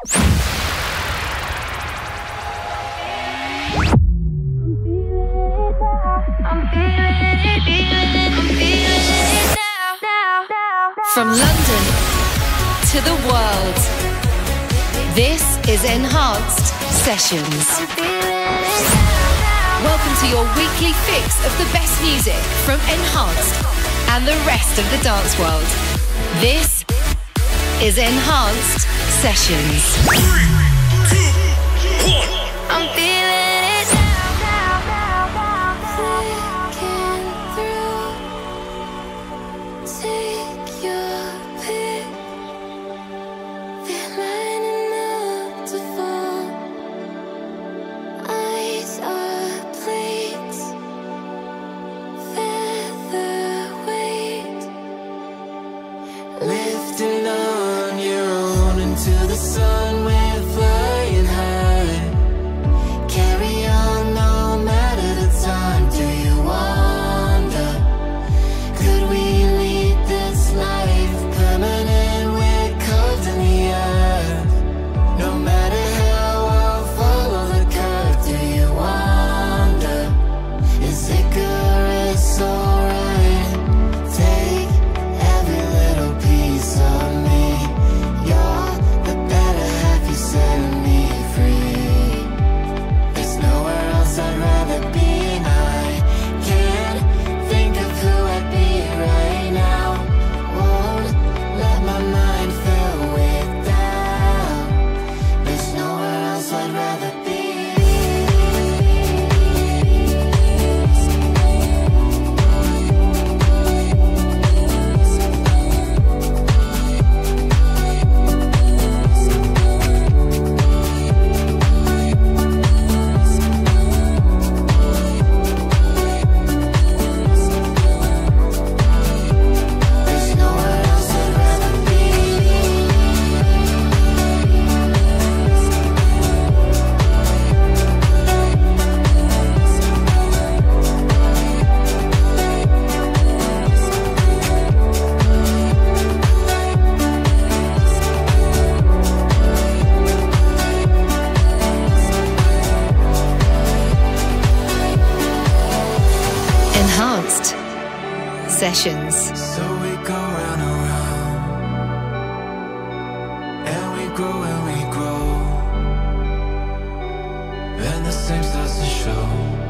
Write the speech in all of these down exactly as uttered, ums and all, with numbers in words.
From London to the world, this is Enhanced Sessions. Welcome to your weekly fix of the best music from Enhanced and the rest of the dance world. This is Enhanced Sessions. Three, two, one. I'm feeling it now. Flicking through. Take your pick. They're lining up to fall. Eyes are plates. Featherweight. Lifting on your own into the sun, we're flying high. Carry on no matter the time. Do you wonder, could we lead this life permanent? We're carved in the earth. No matter how I'll follow the curve. Do you wonder, is Icarus alright? Take every little piece of me. You're the better half, you set me free. There's nowhere else I'd rather be, and I can't think of who I'd be right now. Won't let my mind fill with doubt. There's nowhere else I'd rather be. There's nowhere else I'd rather be. Enhanced Sessions. So we go round and round, and we grow and we grow, and the same starts to show.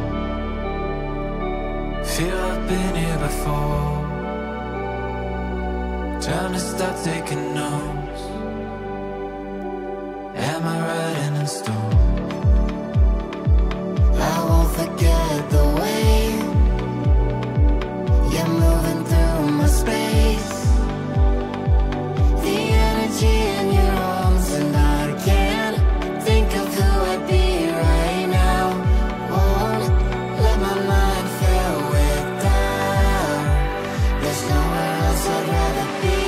Feel I've been here before. Time to start taking notes. Am I writing in stone? I won't forget the way you're moving through my space. The energy in your arms, and I can't think of who I'd be right now. Won't let my mind fill with doubt. There's nowhere else I'd rather be.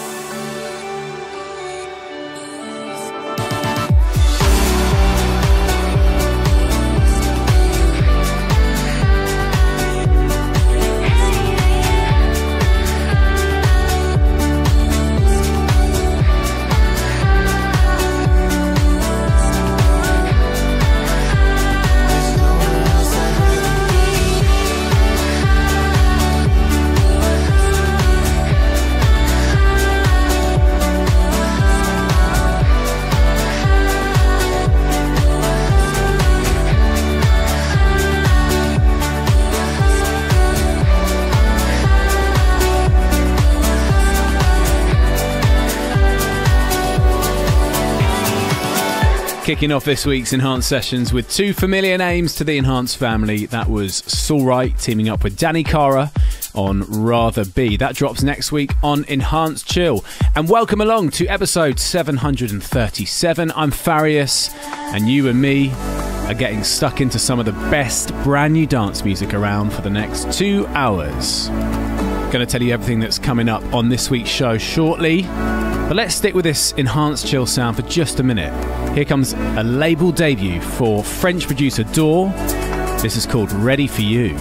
Kicking off this week's Enhanced Sessions with two familiar names to the Enhanced family. That was Salright teaming up with Danni Carra on Rather Be. That drops next week on Enhanced Chill. And welcome along to episode seven hundred thirty-seven. I'm Farius, and you and me are getting stuck into some of the best brand new dance music around for the next two hours. Going to tell you everything that's coming up on this week's show shortly. But let's stick with this enhanced chill sound for just a minute. Here comes a label debut for French producer Daww. This is called Ready For You.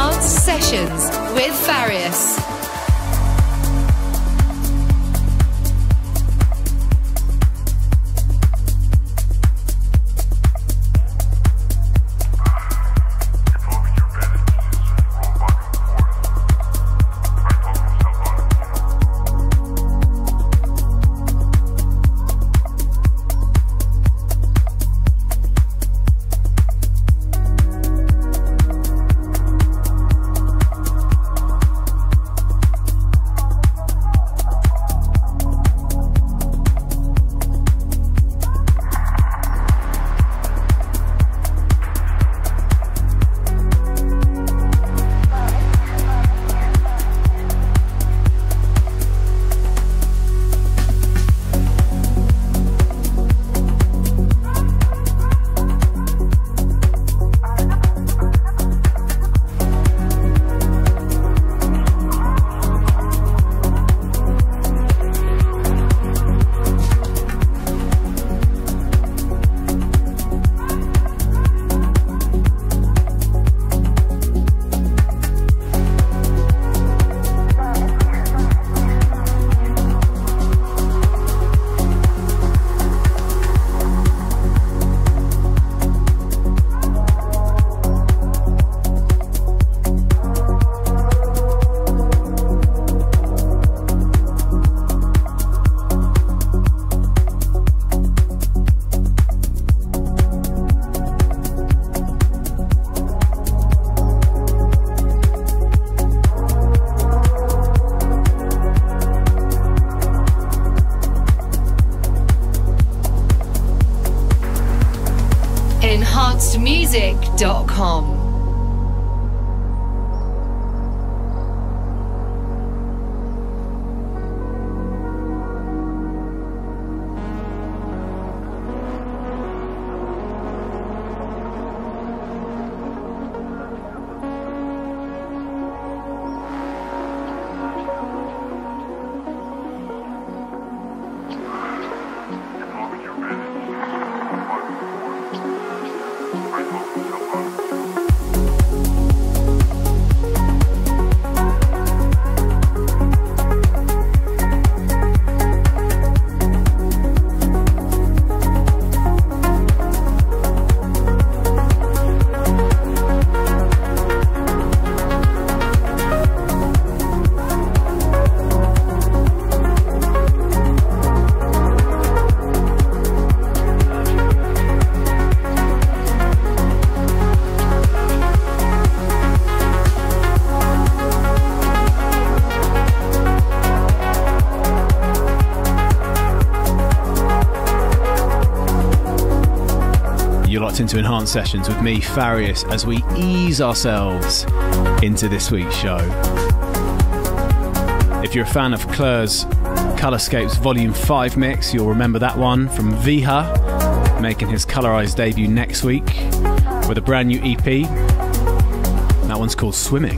Enhanced Sessions with Farius. enhanced music dot com. Into Enhanced Sessions with me, Farius, as we ease ourselves into this week's show. If you're a fan of Klur's Colorscapes Volume five mix, you'll remember that one from V E H A, making his Colorize debut next week with a brand new E P. That one's called Swimming.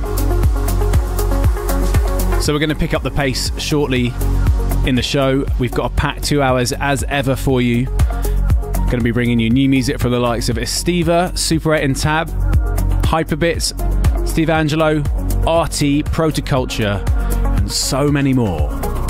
So we're going to pick up the pace shortly in the show. We've got a packed two hours as ever for you. Going to be bringing you new music from the likes of Estiva, Super eight and Tab, Hyperbits, Steve Angello, ARTY, Protoculture, and so many more.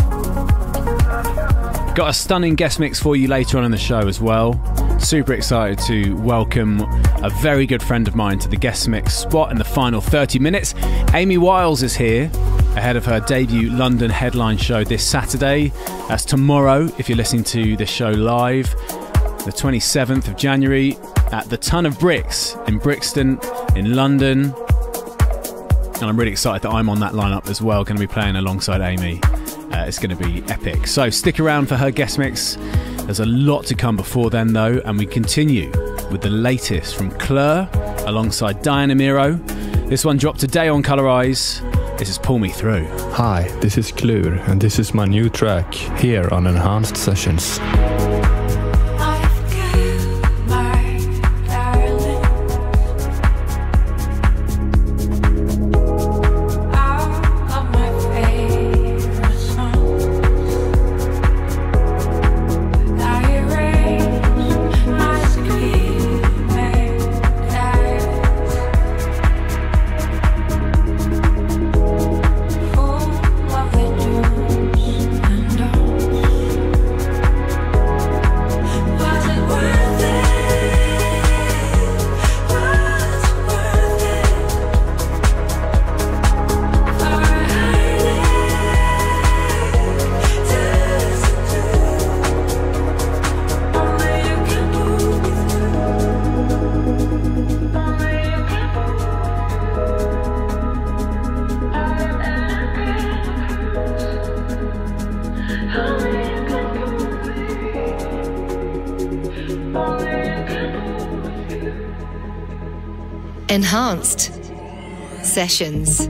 Got a stunning guest mix for you later on in the show as well. Super excited to welcome a very good friend of mine to the guest mix spot in the final thirty minutes. Amy Wiles is here ahead of her debut London headline show this Saturday. That's tomorrow if you're listening to the show live. The twenty-seventh of January at the Ton of Brix in Brixton in London. And I'm really excited that I'm on that lineup as well, going to be playing alongside Amy. Uh, it's going to be epic. So stick around for her guest mix. There's a lot to come before then though, and we continue with the latest from Klur alongside Danni and Miro. This one dropped today on Colorize. This is Pull Me Through. Hi, this is Klur, and this is my new track here on Enhanced Sessions. Enhanced Sessions.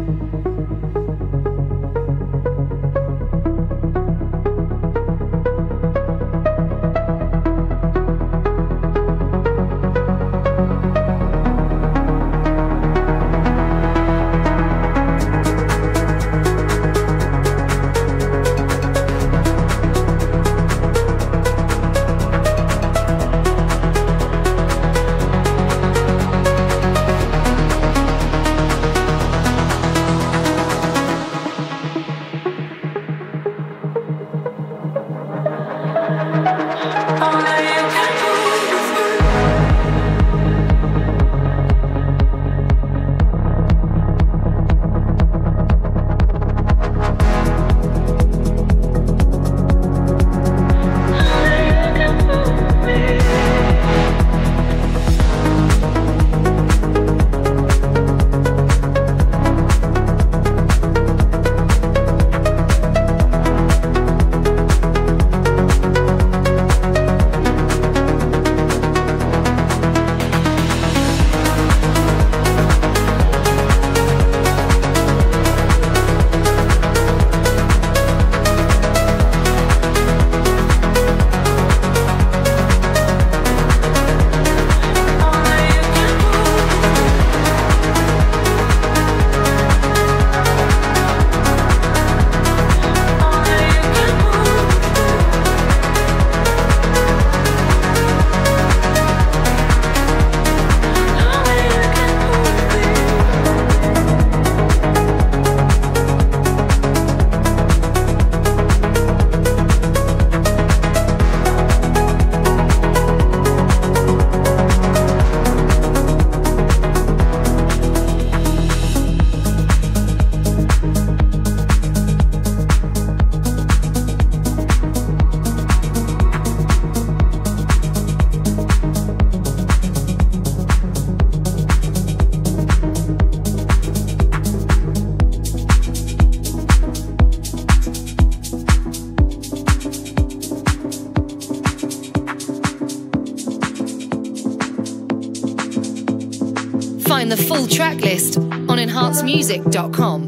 Find the full track list on enhanced music dot com.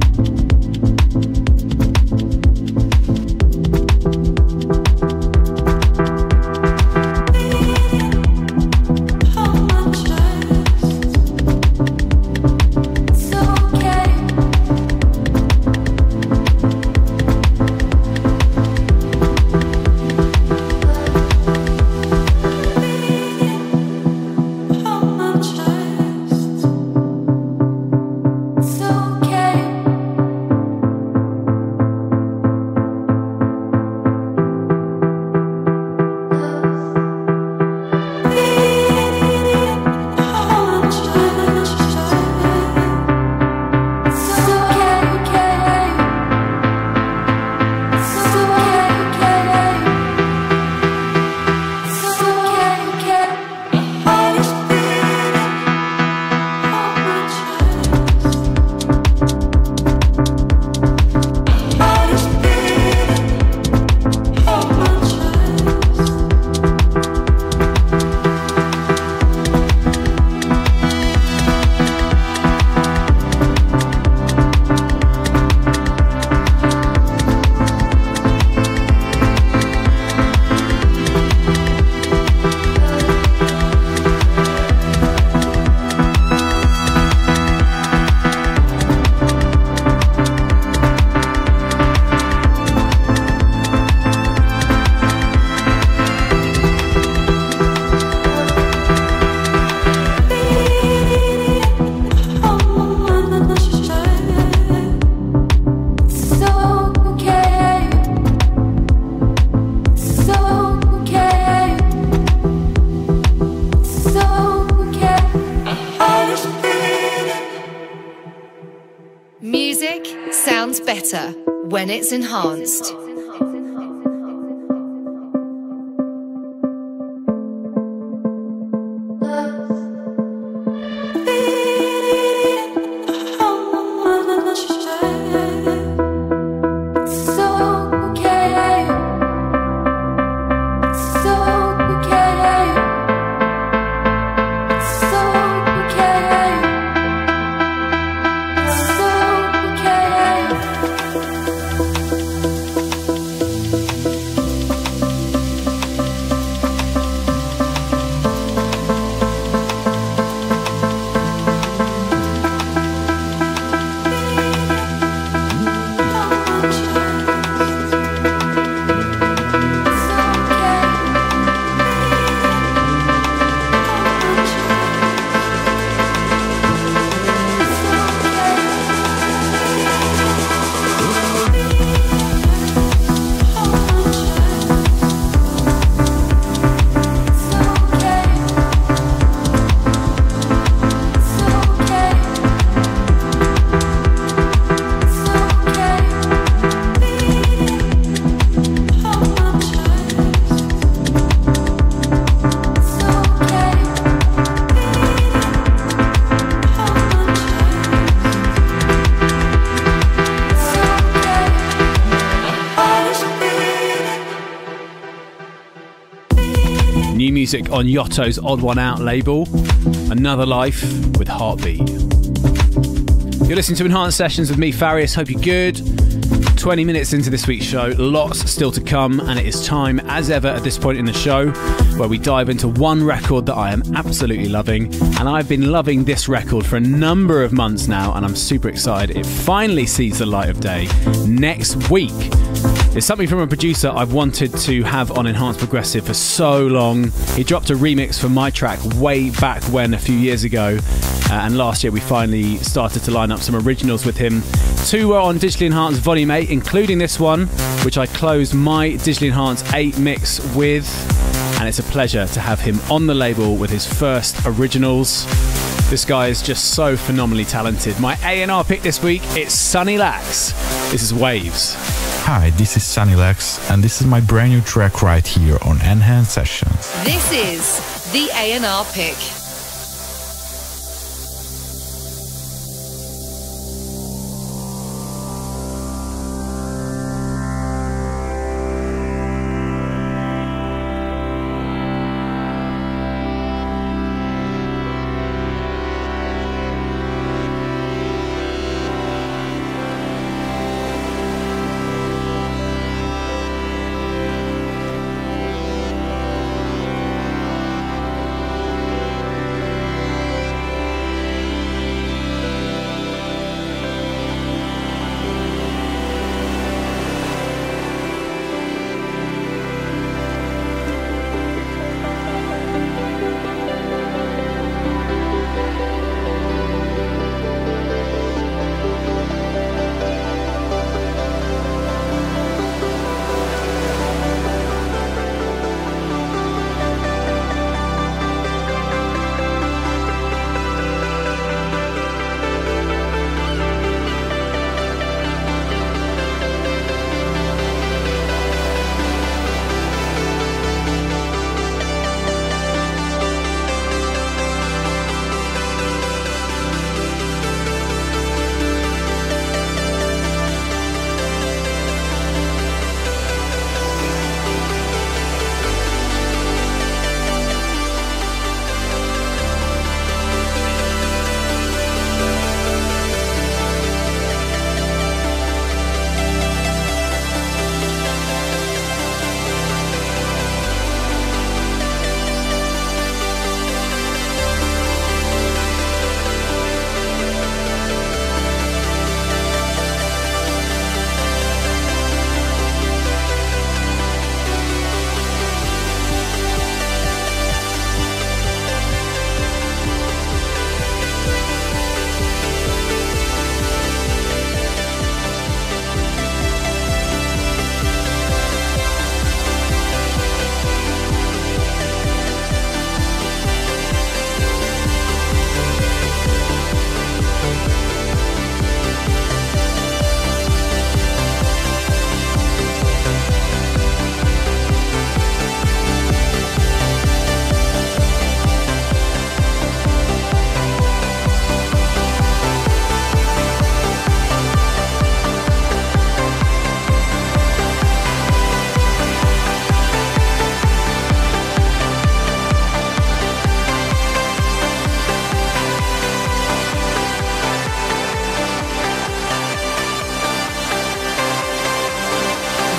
Okay. when it's enhanced. New music on Yotto's Odd One Out label, Another Life with Heartbeat. You're listening to Enhanced Sessions with me, Farius. Hope you're good. twenty minutes into this week's show, lots still to come, and it is time, as ever at this point in the show, where we dive into one record that I am absolutely loving. And I've been loving this record for a number of months now, and I'm super excited. It finally sees the light of day next week. It's something from a producer I've wanted to have on Enhanced Progressive for so long. He dropped a remix for my track way back when, a few years ago. Uh, and last year we finally started to line up some originals with him. Two were on Digitally Enhanced Volume eight, including this one, which I closed my Digitally Enhanced eight mix with. And it's a pleasure to have him on the label with his first originals. This guy is just so phenomenally talented. My A and R pick this week, it's Sunny Lax. This is Waves. Hi, this is Sunny Lax, and this is my brand new track right here on Enhanced Sessions. This is the A and R pick.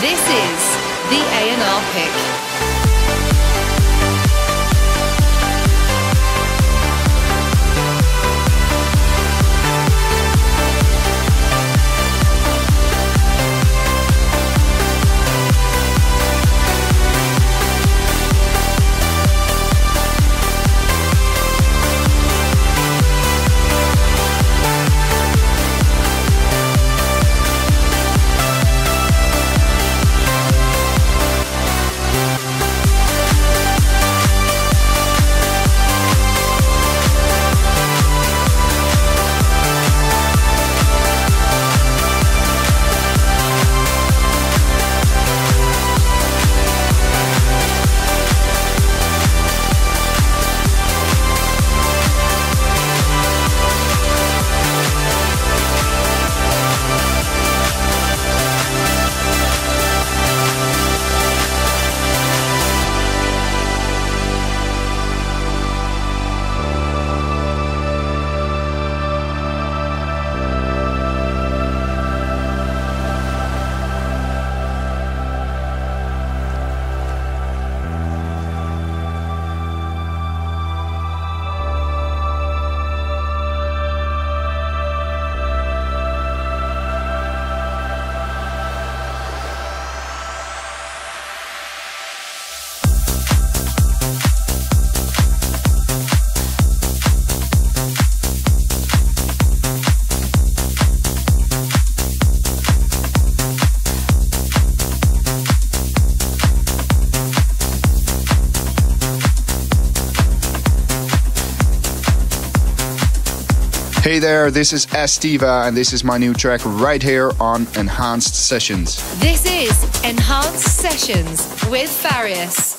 This is the A and R pick. Hey there, this is Estiva and this is my new track right here on Enhanced Sessions. This is Enhanced Sessions with Farius.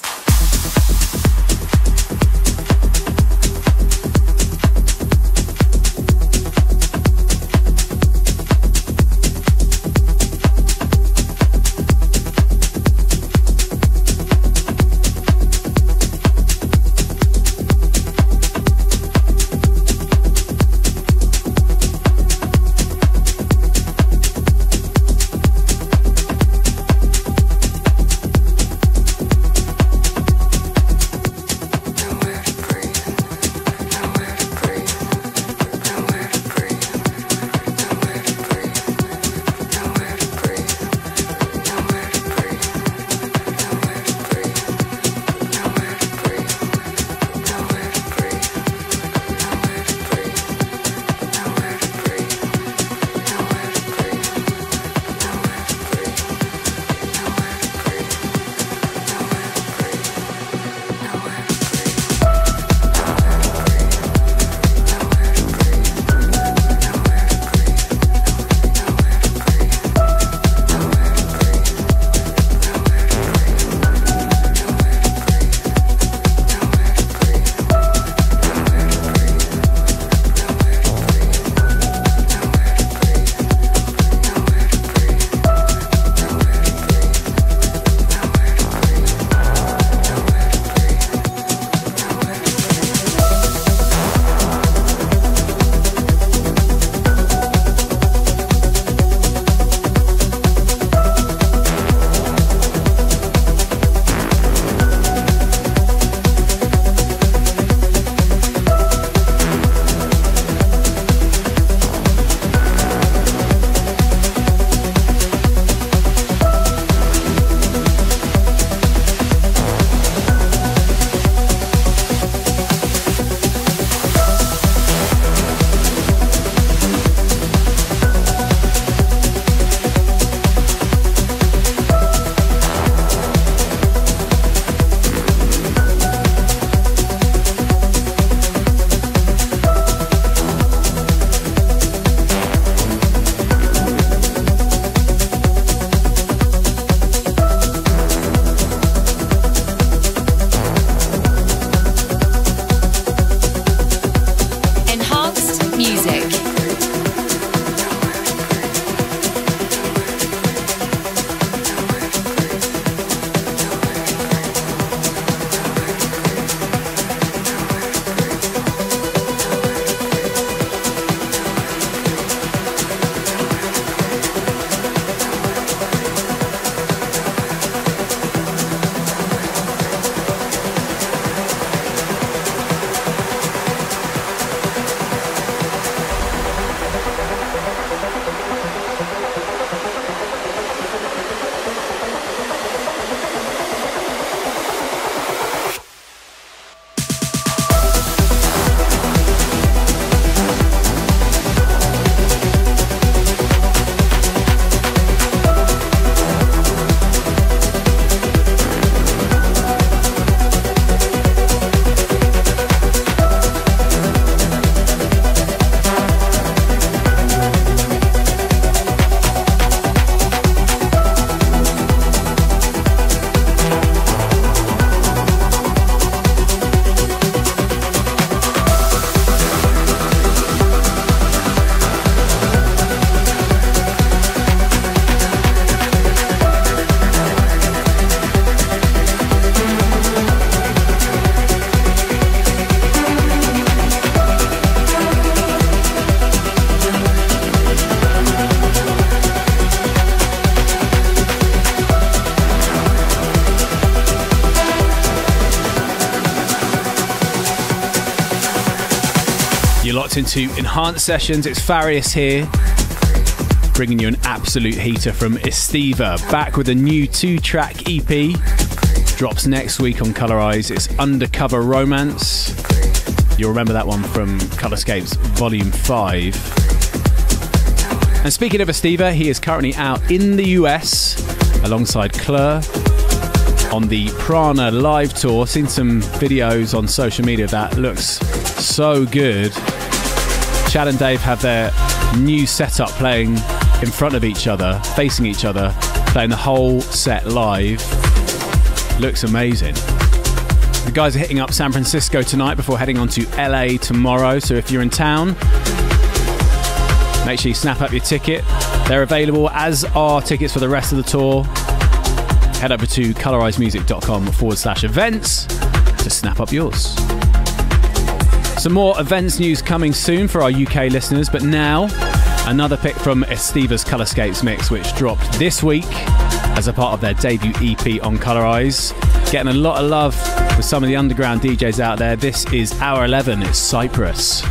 You're locked into Enhanced Sessions. It's Farius here, bringing you an absolute heater from Estiva, back with a new two-track E P. Drops next week on Colorize. It's Undercover Romance. You'll remember that one from Colorscapes Volume five. And speaking of Estiva, he is currently out in the U S alongside Klur on the Prana live tour. Seen some videos on social media that looks so good. Chad and Dave have their new setup playing in front of each other, facing each other, playing the whole set live. Looks amazing. The guys are hitting up San Francisco tonight before heading on to L A tomorrow. So if you're in town, make sure you snap up your ticket. They're available, as are tickets for the rest of the tour. Head over to colorizemusic.com forward slash events to snap up yours. Some more events news coming soon for our U K listeners, but now another pick from Estiva's Colorscapes mix, which dropped this week as a part of their debut E P on Colorize. Getting a lot of love with some of the underground D Js out there. This is Hour eleven, it's Cypress.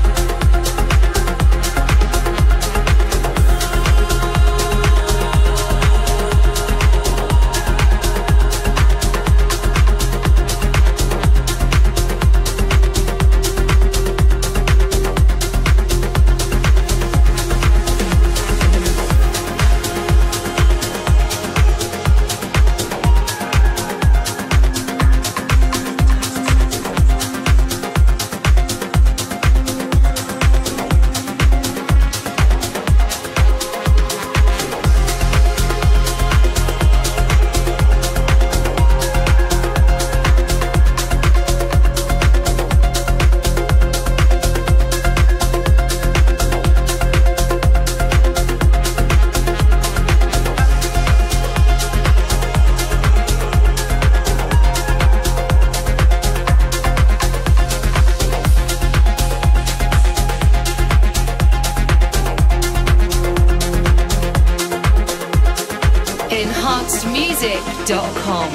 enhanced music dot com.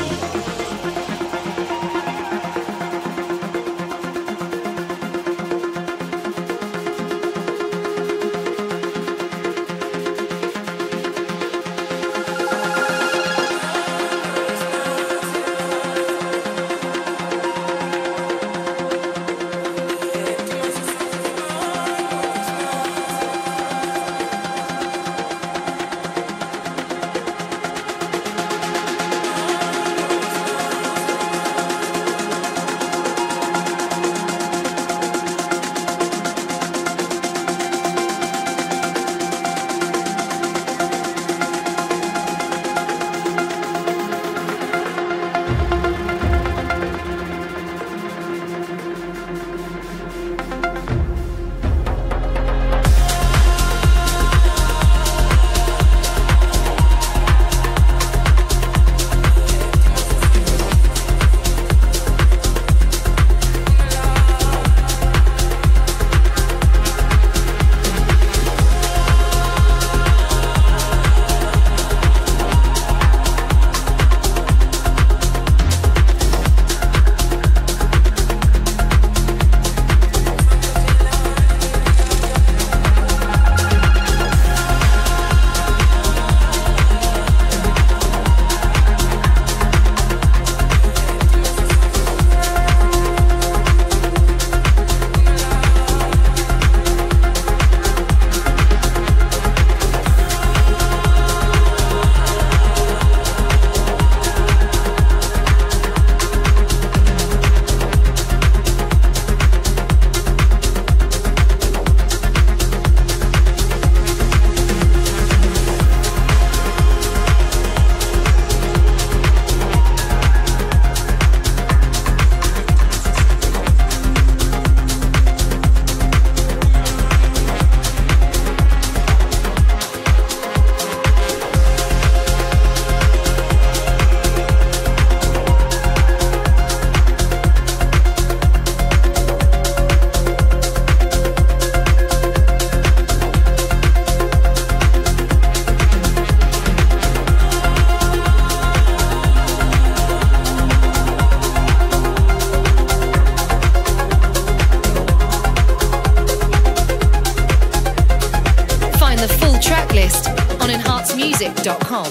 dot com.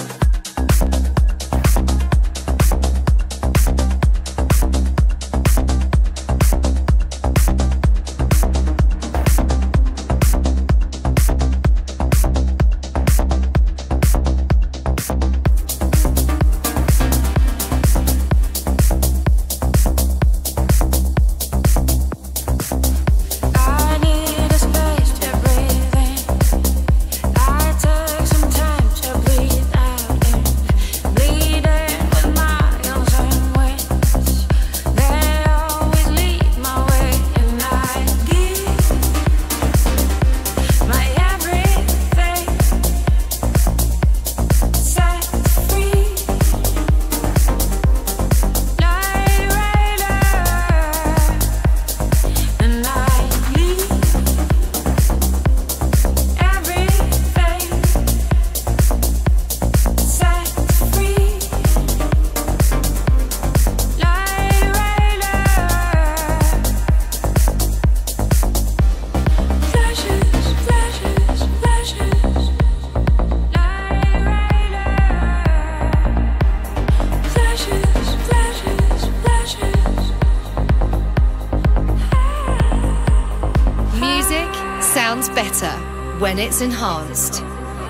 Better when it's enhanced.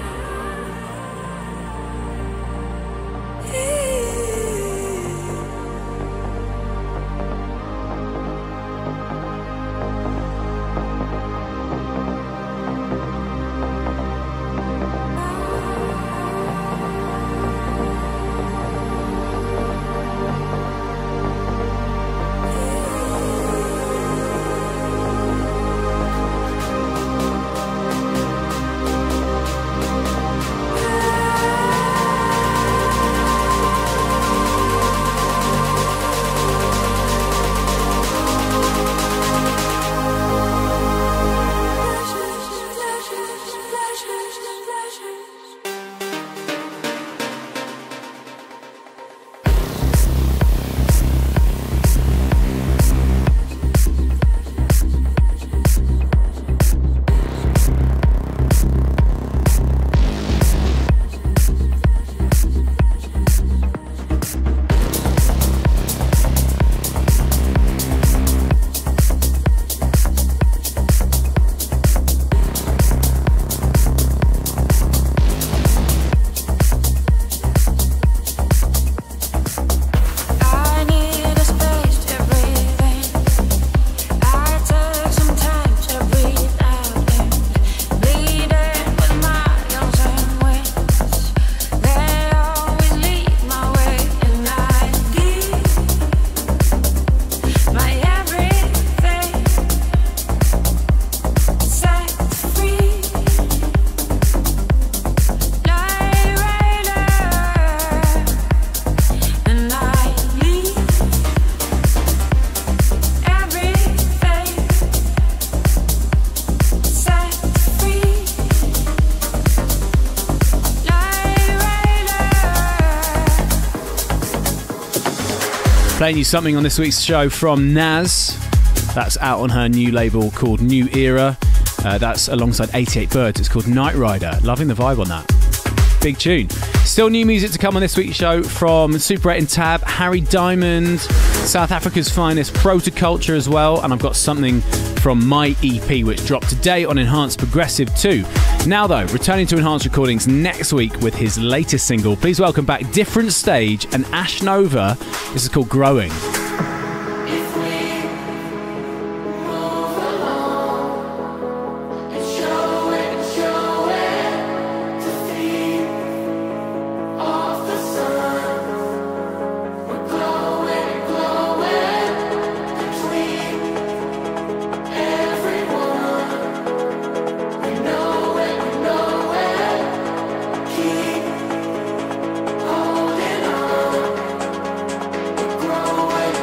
Playing you something on this week's show from Naz. That's out on her new label called New Era. Uh, that's alongside eighty-eight Birds. It's called Night Rider. Loving the vibe on that. Big tune. Still new music to come on this week's show from Super eight and Tab, Harry Diamond, South Africa's finest, Protoculture as well. And I've got something from my E P which dropped today on Enhanced Progressive too. Now though, returning to Enhanced Recordings next week with his latest single. Please welcome back Different Stage and Ash Nova. This is called Growing. Growing.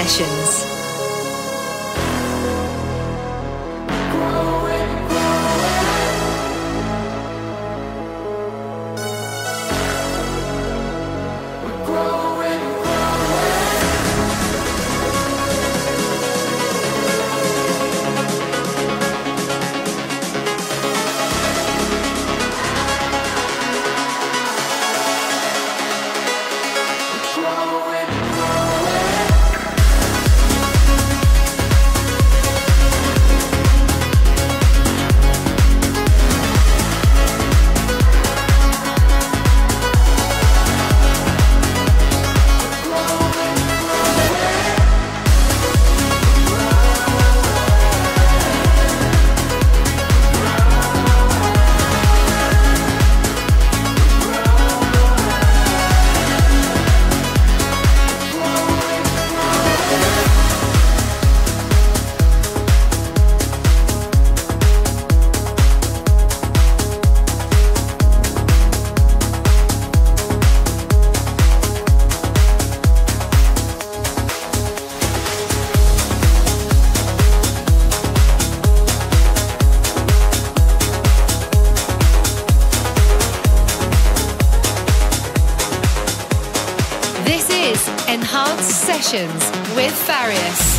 Sessions. Sessions with Farius.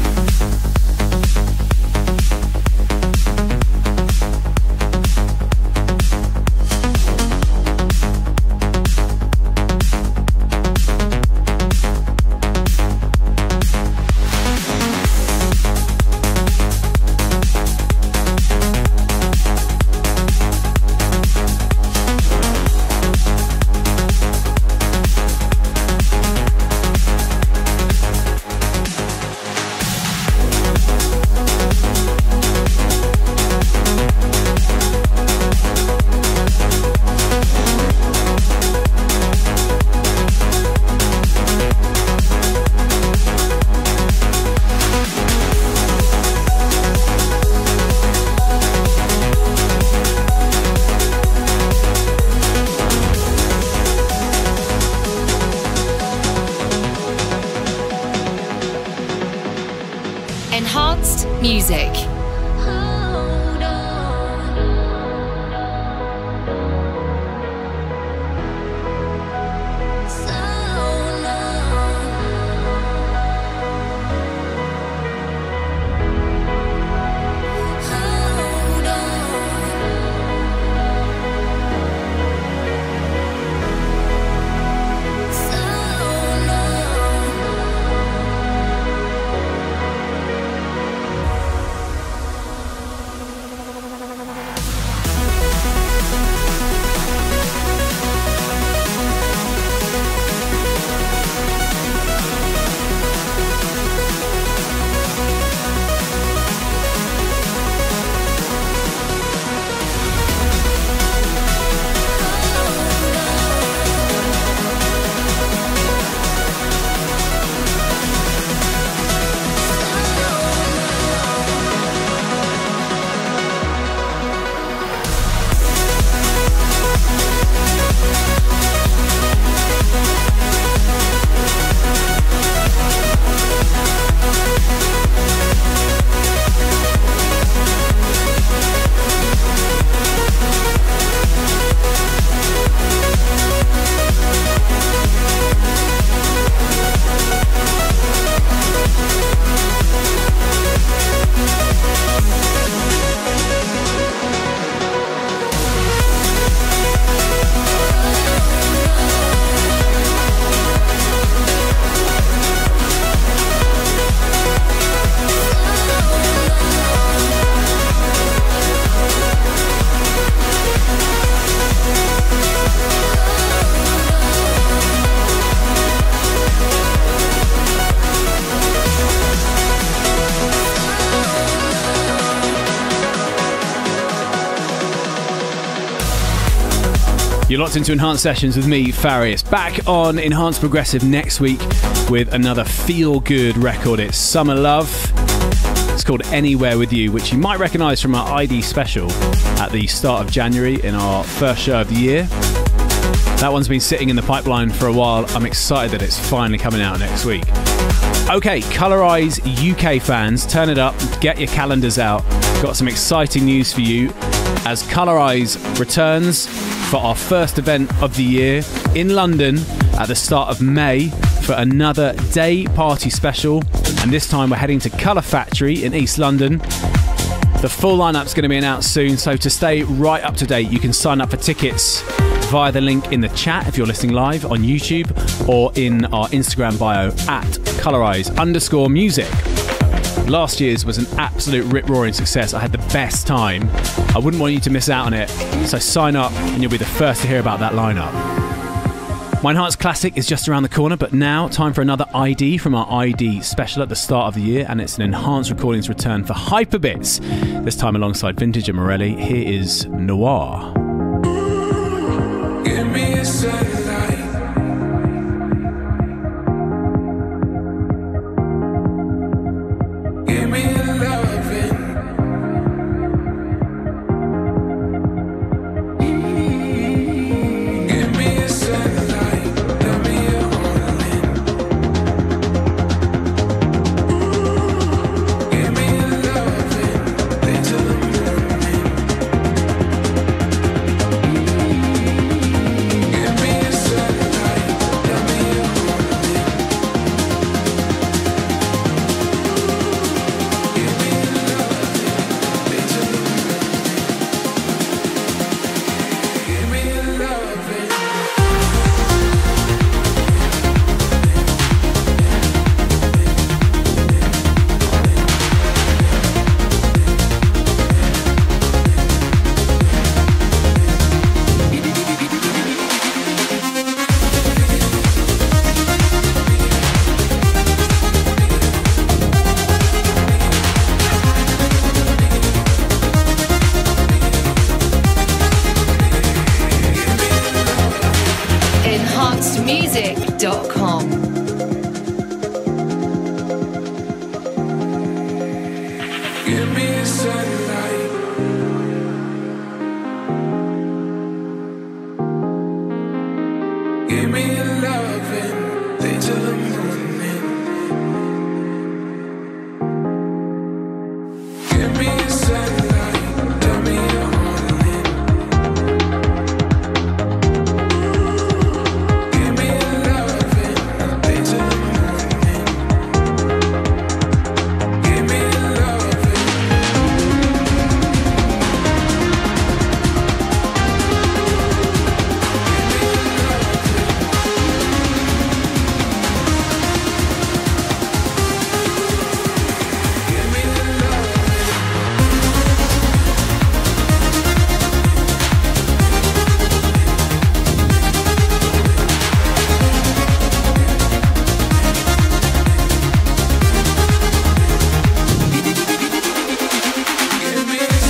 Enhanced music. You're locked into Enhanced Sessions with me, Farius. Back on Enhanced Progressive next week with another feel-good record. It's Summer Love. It's called Anywhere With You, which you might recognise from our I D special at the start of January in our first show of the year. That one's been sitting in the pipeline for a while. I'm excited that it's finally coming out next week. Okay, Colorize U K fans, turn it up, get your calendars out. Got some exciting news for you as Colorize returns for our first event of the year in London at the start of May for another day party special. And this time we're heading to Colour Factory in East London. The full lineup's going to be announced soon, so to stay right up to date, you can sign up for tickets via the link in the chat if you're listening live on YouTube or in our Instagram bio at Colorize underscore music. Last year's was an absolute rip-roaring success. I had the best time. I wouldn't want you to miss out on it, so sign up and you'll be the first to hear about that lineup. My Enhanced Classic is just around the corner, but now time for another I D from our I D special at the start of the year, and it's an Enhanced Recordings return for Hyperbits, this time alongside Vintage Morelli. Here is Noir. Give me a sunlight. Give me a loving. Give me a sunlight. Tell me you're all in. Give me a loving. Day till the morning. Give me a sunlight. Tell me you're all in. Give me a loving. Day till the morning. Give me a loving. enhanced music dot com. Give me a sunlight. Give me a loving. Day till the morning. Give me a sunlight. Tell me you're all in. Give me a loving. Day till the morning. Give me a loving. Give me a loving. Give me a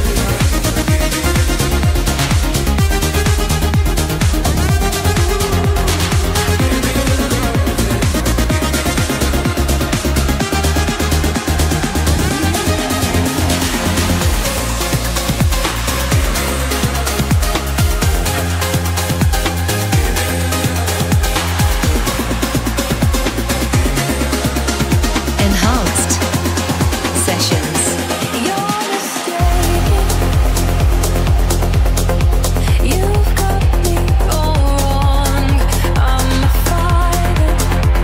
Enhanced sessions. You're mistaken. You've got me all wrong. I'm a fighter,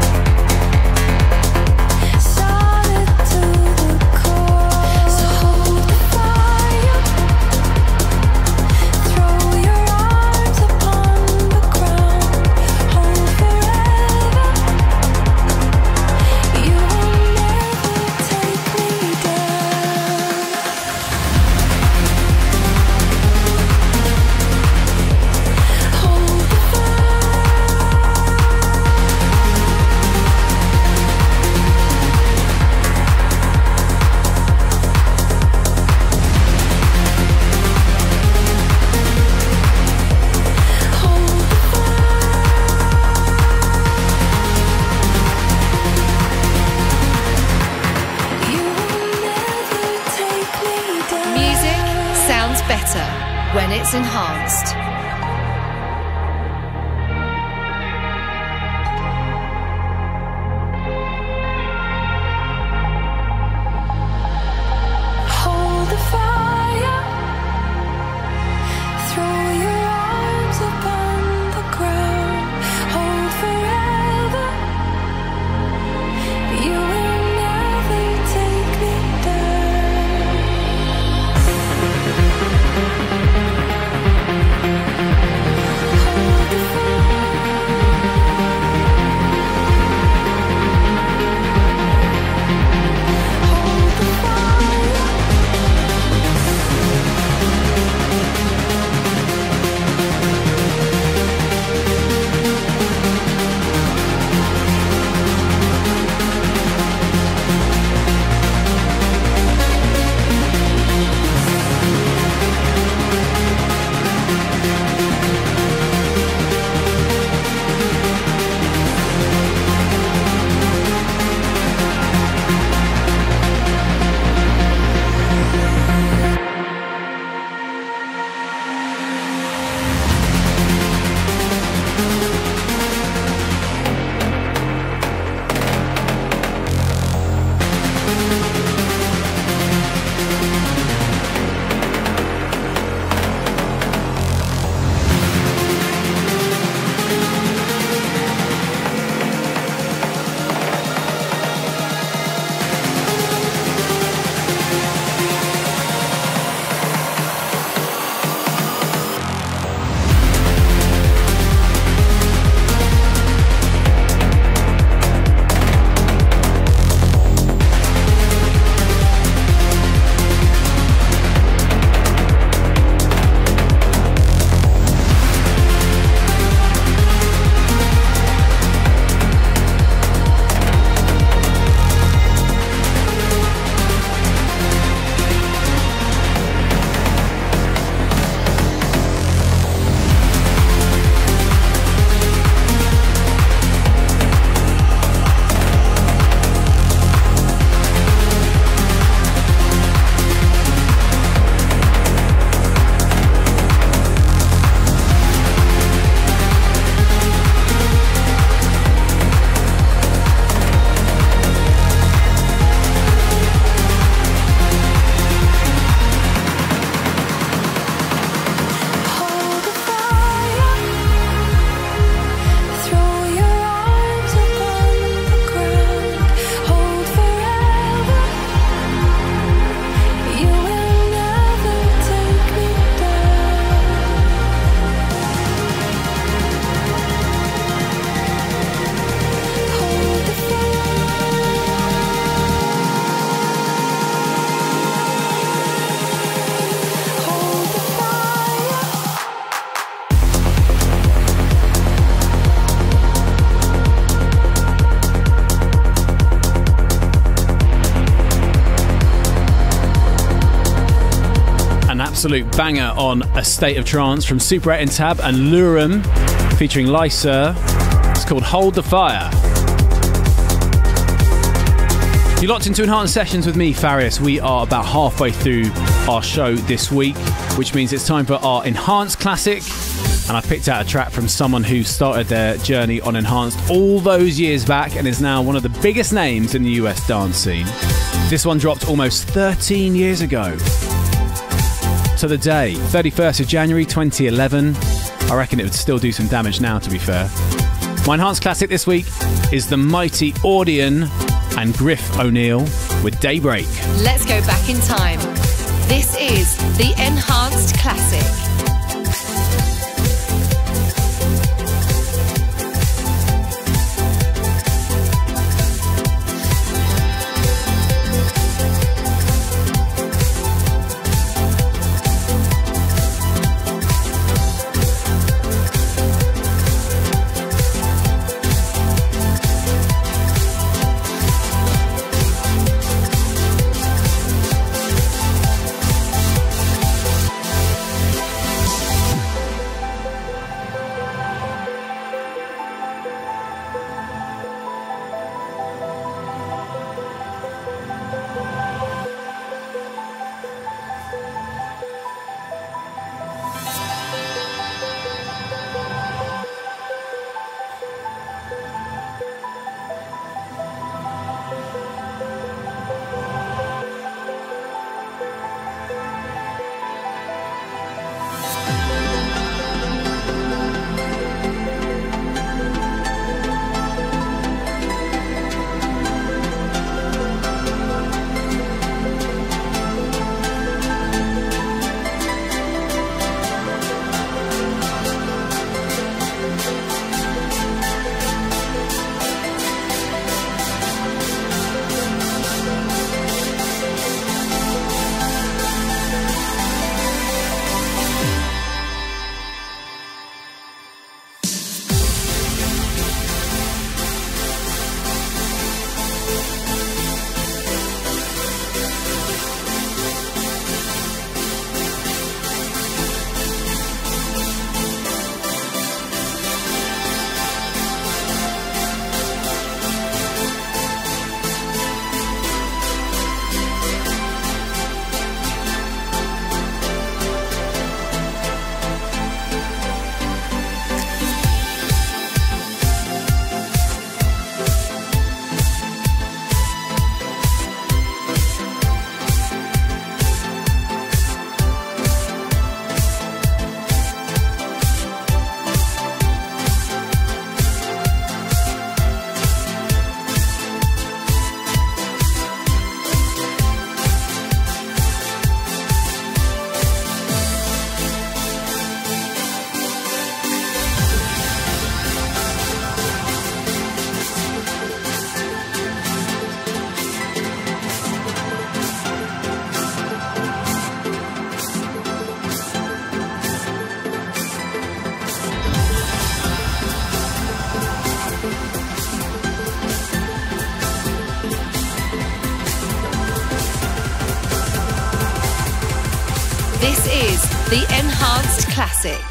solid to the core. So hold the fire. Throw your arms upon the ground. Hold forever. You will never take me down. Hold the You will never take me down. Music sounds better when it's enhanced. absolute banger on A State of Trance from Super eight and Tab and Lurum featuring Lysa. It's called Hold the Fire. You're locked into Enhanced Sessions with me, Farius. We are about halfway through our show this week, which means it's time for our Enhanced Classic. And I picked out a track from someone who started their journey on Enhanced all those years back and is now one of the biggest names in the U S dance scene. This one dropped almost thirteen years ago. To the day, thirty-first of January twenty eleven. I reckon it would still do some damage now, to be fair. My Enhanced Classic this week is the mighty Audion and Griff O'Neill with Daybreak. Let's go back in time. This is the Enhanced Classic. This is the Enhanced Classic.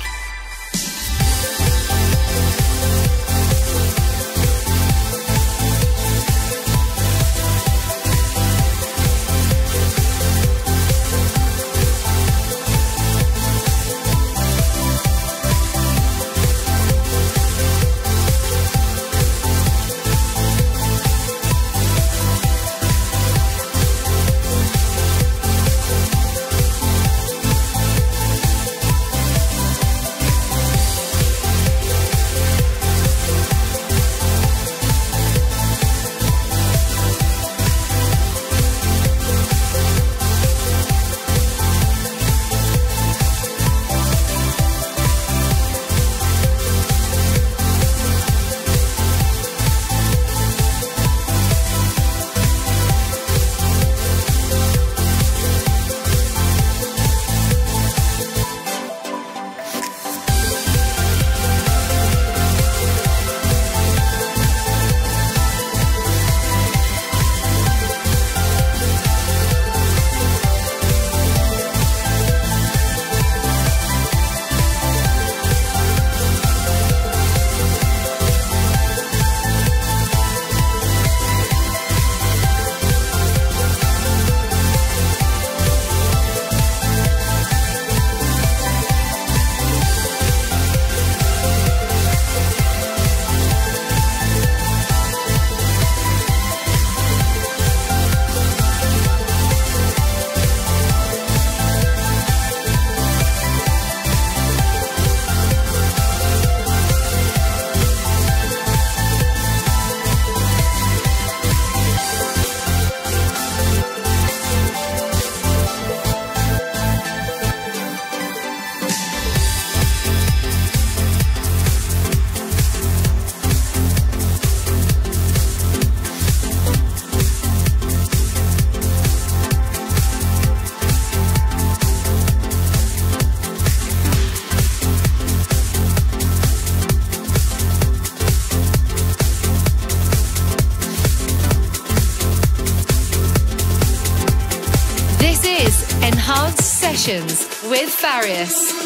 Sessions with Farius.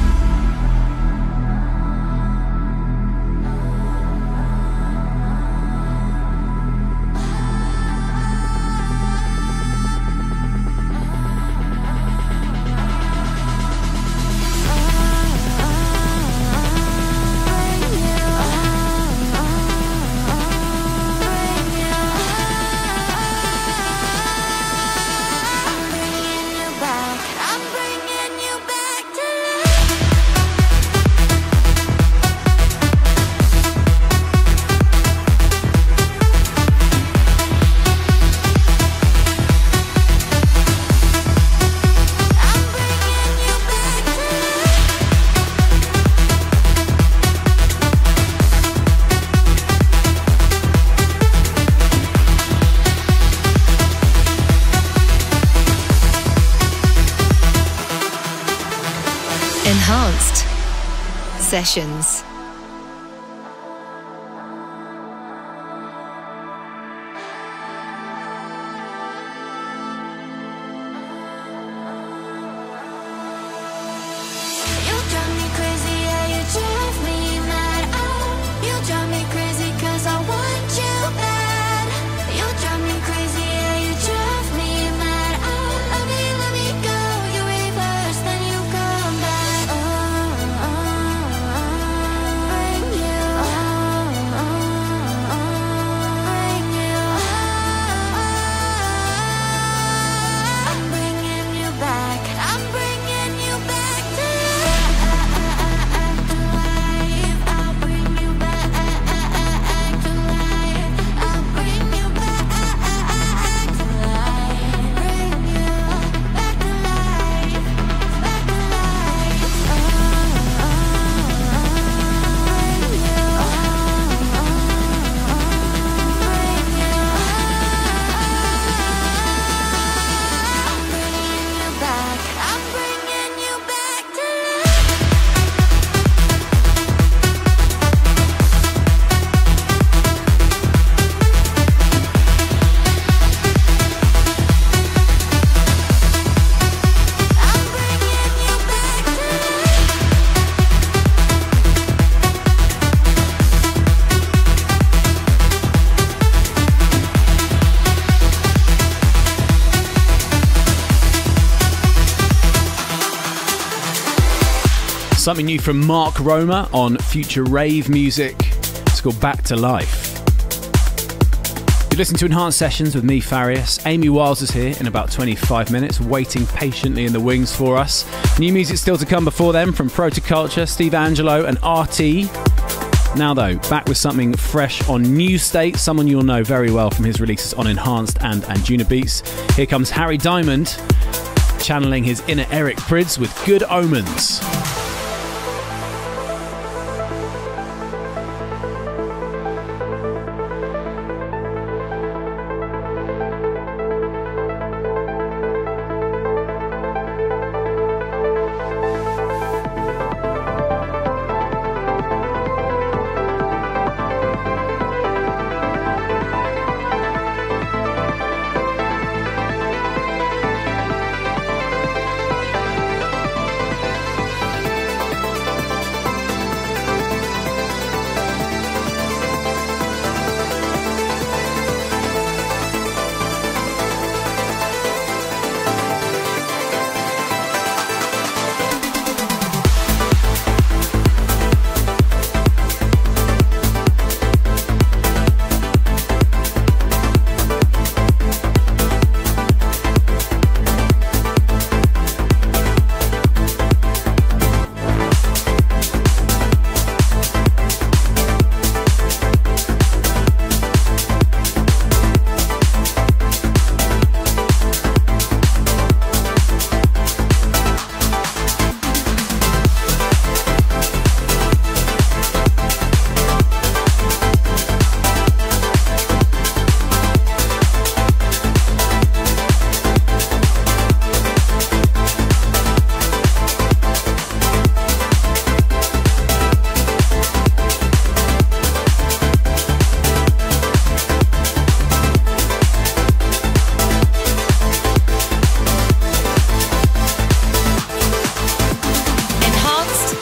Enhanced Sessions. Something new from Mark Roma on Future Rave Music. It's called Back to Life. You're listening to Enhanced Sessions with me, Farius. Amy Wiles is here in about twenty-five minutes, waiting patiently in the wings for us. New music still to come before them from Protoculture, Steve Angello and A R T Y. Now though, back with something fresh on New State, someone you'll know very well from his releases on Enhanced and Anjuna Beats. Here comes Harry Diamond, channeling his inner Eric Prydz with Good Omens.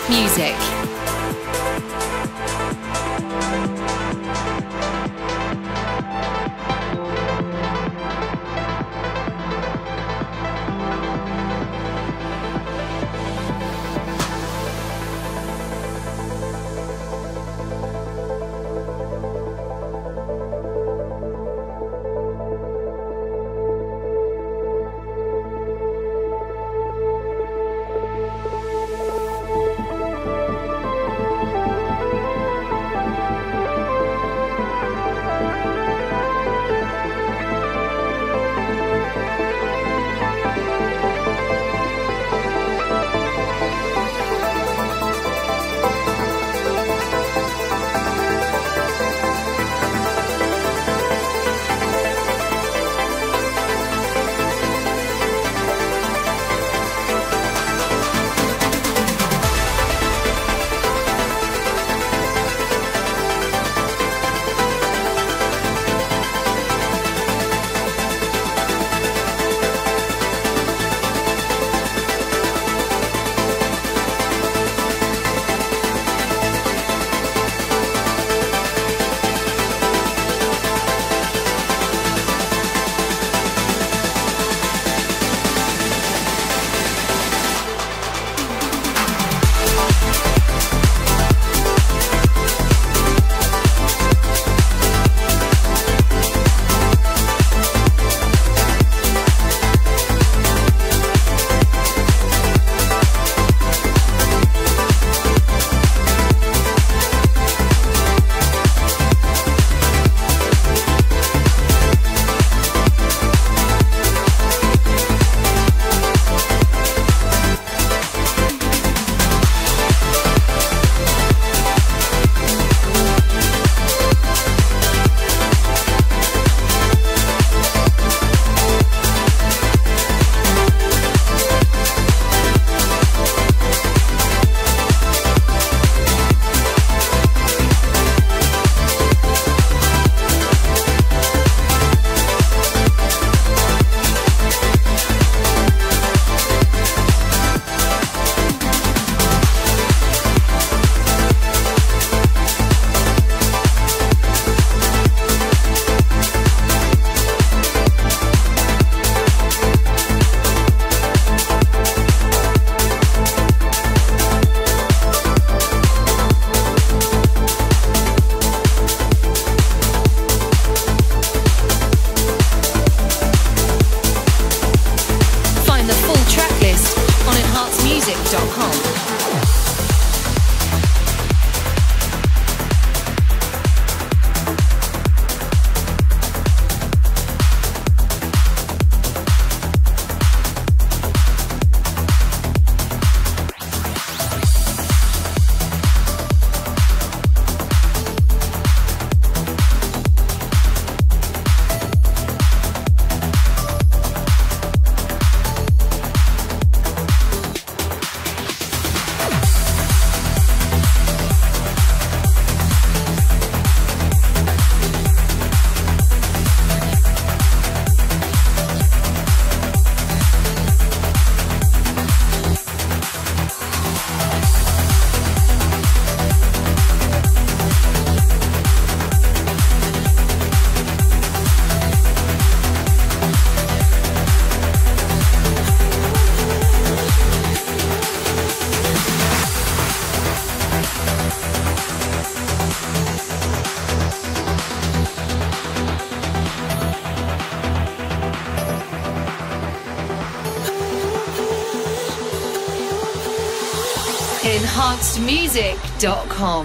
Music. enhanced music dot com.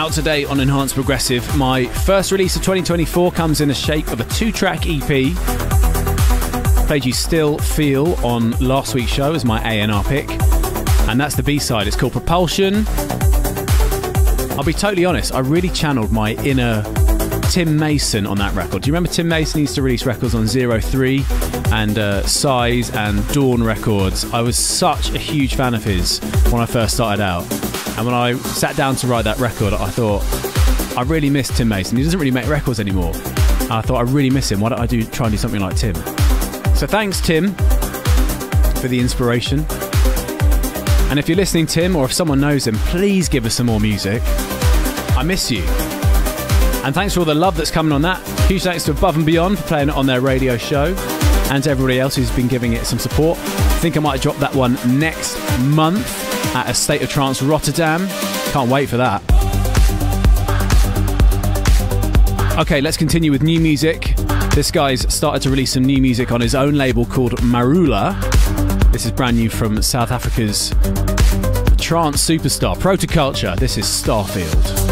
out today on Enhanced Progressive. My first release of twenty twenty-four comes in the shape of a two-track E P. Played You Still Feel on last week's show as my A and R pick, and that's the B-side. It's called Propulsion. I'll be totally honest, I really channeled my inner Tim Mason on that record. Do you remember Tim Mason used to release records on Zero Three and uh, Size and Dawn Records? I was such a huge fan of his when I first started out. And when I sat down to write that record, I thought, I really miss Tim Mason. He doesn't really make records anymore. And I thought, I really miss him. Why don't I do try and do something like Tim? So thanks, Tim, for the inspiration. And if you're listening, Tim, or if someone knows him, please give us some more music. I miss you. And thanks for all the love that's coming on that. Huge thanks to Above and Beyond for playing it on their radio show, and to everybody else who's been giving it some support. I think I might drop that one next month at A State of Trance Rotterdam. Can't wait for that. Okay, let's continue with new music. This guy's started to release some new music on his own label called Marula. This is brand new from South Africa's trance superstar, Protoculture. This is Starfield.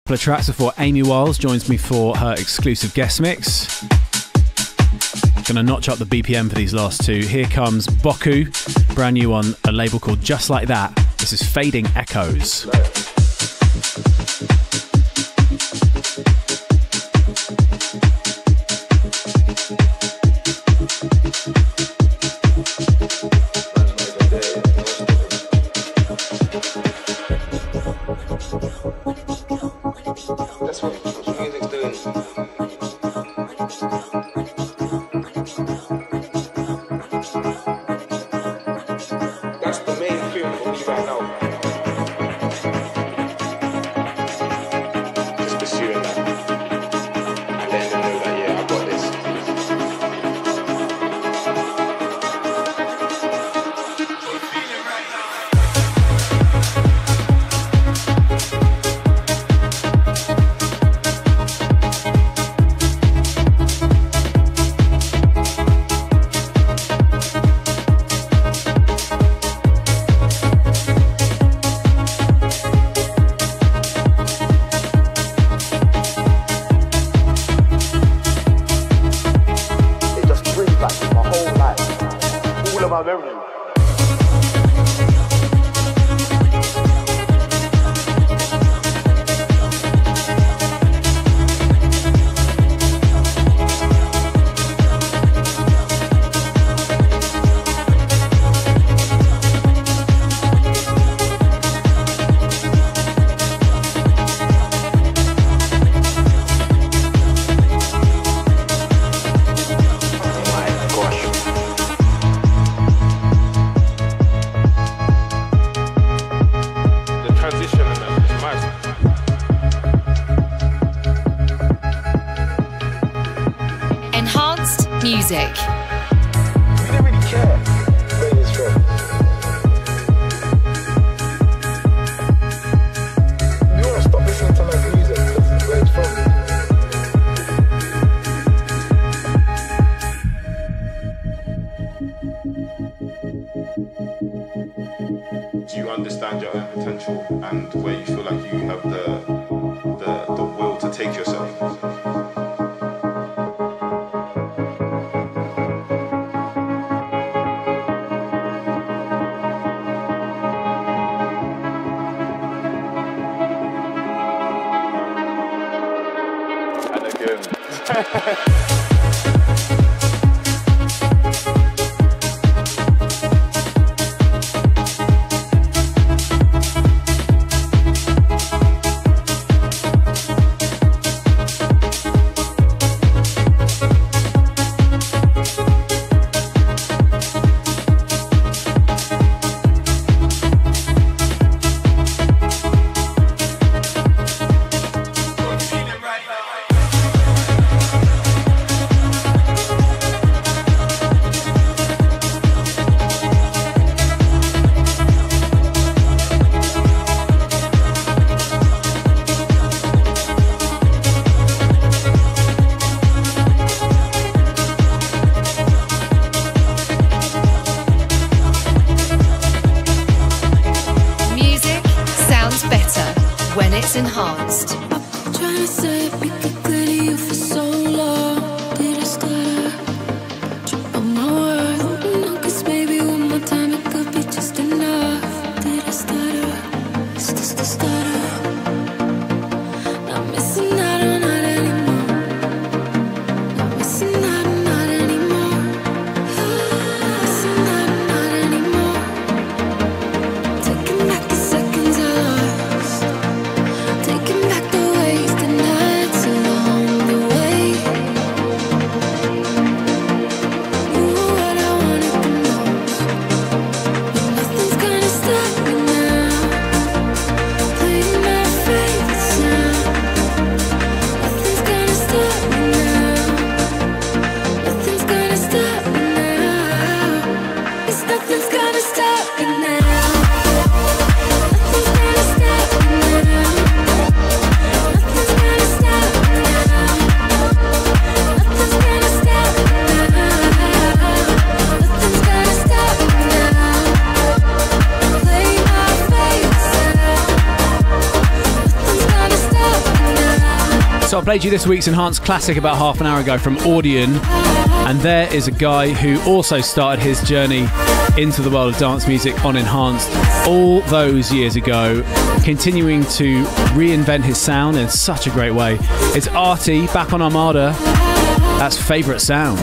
Couple of tracks before Amy Wiles joins me for her exclusive guest mix. Gonna notch up the B P M for these last two. Here comes Boku, brand new on a label called Just Like That. This is Fading Echoes. That's what music's doing. That's the main thing for me right now. Just pursuing that. And letting them know that, yeah, I got this. Music. We don't really care where it's from. You want to stop listening to my music because it's where it's from. Do you understand your own potential and where you feel like you have the the, the will to take yourself? Enhanced. Trying to say it, make it clear to you for so long. Did I stutter? Trip on my word. No, cause maybe one more time it could be just enough. Did I stutter? Is this the stutter? Not missing out on that anymore. Not missing out on that anymore. Not missing out on that anymore. Taking back the seconds I lost. Taking back the ways the nights alone. played you this week's Enhanced Classic about half an hour ago from Audion, and there is a guy who also started his journey into the world of dance music on Enhanced all those years ago, continuing to reinvent his sound in such a great way. It's ARTY, back on Armada. That's Favourite Sound.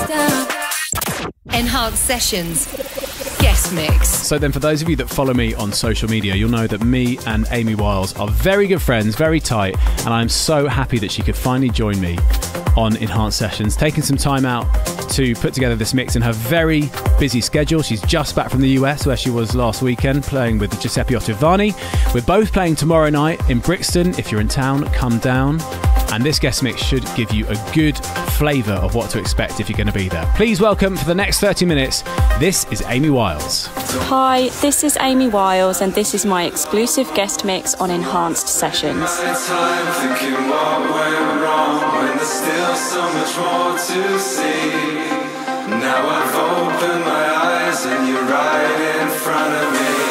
Enhanced Sessions. Guest mix. So then, for those of you that follow me on social media, you'll know that me and Amy Wiles are very good friends, very tight, and I'm so happy that she could finally join me on Enhanced Sessions, taking some time out to put together this mix in her very busy schedule. She's just back from the U S, where she was last weekend, playing with Giuseppe Ottaviani. We're both playing tomorrow night in Brixton. If you're in town, come down. And this guest mix should give you a good flavour of what to expect if you're going to be there. Please welcome, for the next thirty minutes, this is Amy Wiles. Hi, this is Amy Wiles, and this is my exclusive guest mix on Enhanced Sessions. Time thinking what went wrong when there's still so much more to see. Now I've opened my eyes and you're right in front of me.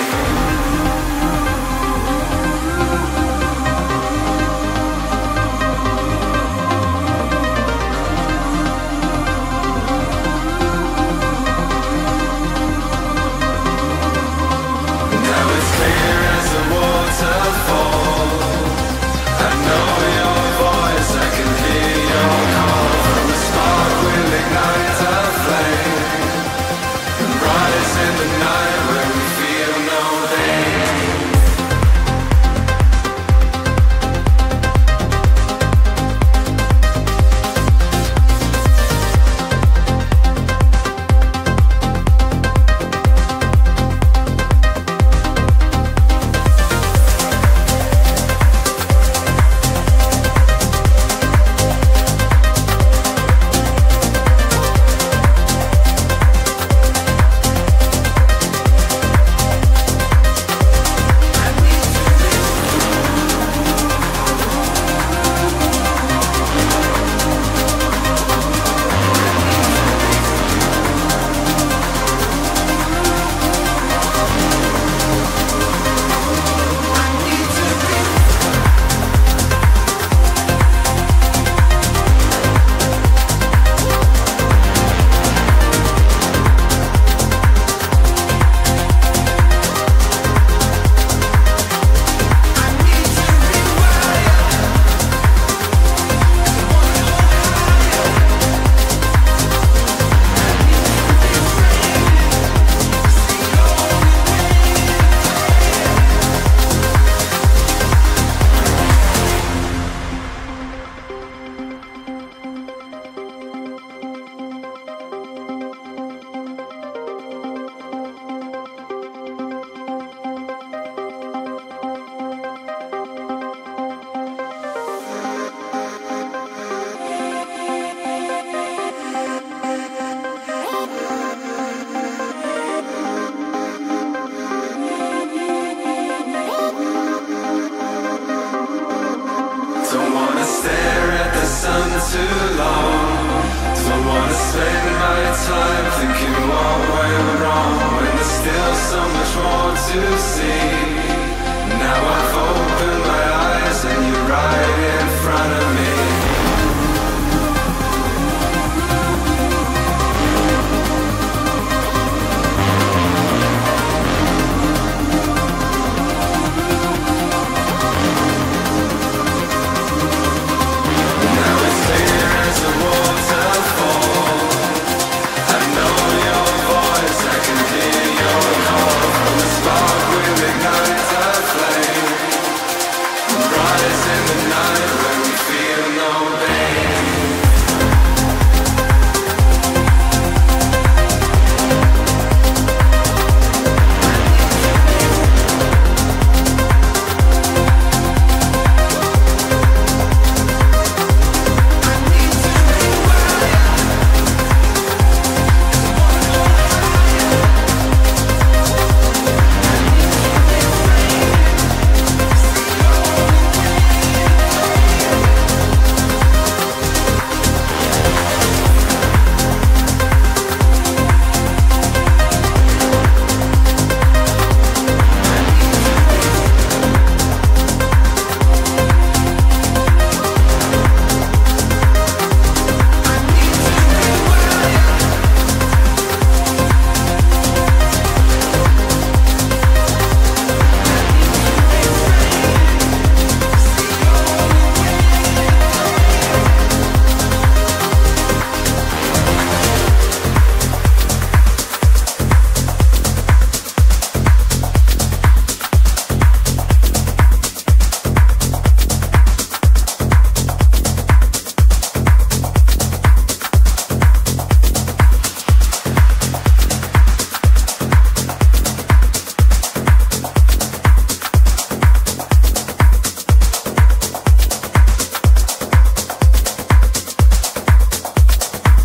Ignite